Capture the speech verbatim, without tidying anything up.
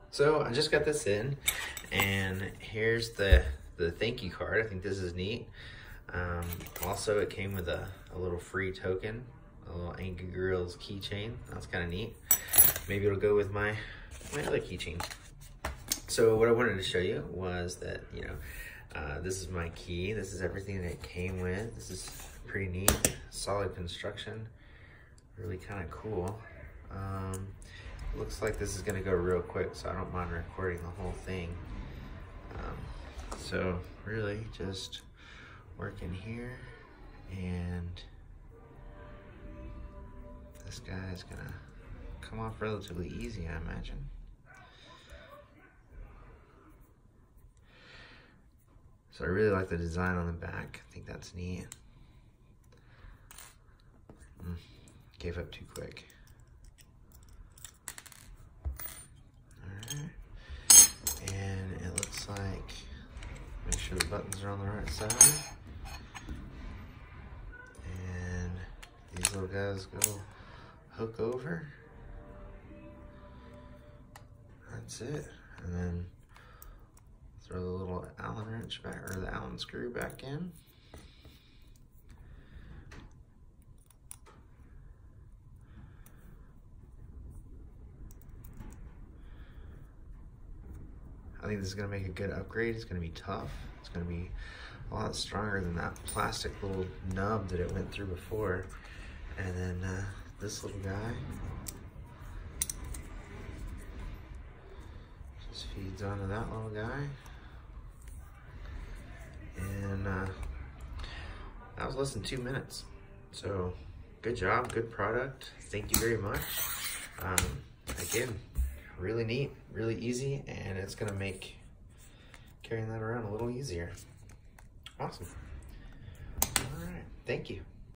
So I just got this in, and here's the the thank you card. I think this is neat. Um, also, it came with a, a little free token, a little Angry Grills keychain. That's kind of neat. Maybe it'll go with my my other keychain. So what I wanted to show you was that, you know, uh, this is my key. This is everything that it came with. This is pretty neat. Solid construction. Really kind of cool. Um, looks like this is gonna go real quick, so I don't mind recording the whole thing. Um, so really just work in here, and this guy is gonna come off relatively easy, I imagine. So I really like the design on the back. I think that's neat. Mm, gave up too quick. Alright. And it looks like, make sure the buttons are on the right side. And these little guys go hook over. That's it. And then throw the little Allen wrench back, or the Allen screw back in. I think this is gonna make a good upgrade. It's gonna be tough. It's gonna be a lot stronger than that plastic little nub that it went through before. And then uh, this little guy just feeds onto that little guy. And uh, that was less than two minutes. So good job, good product. Thank you very much. Um, again, really neat, really easy, and it's gonna make carrying that around a little easier. Awesome. All right, thank you.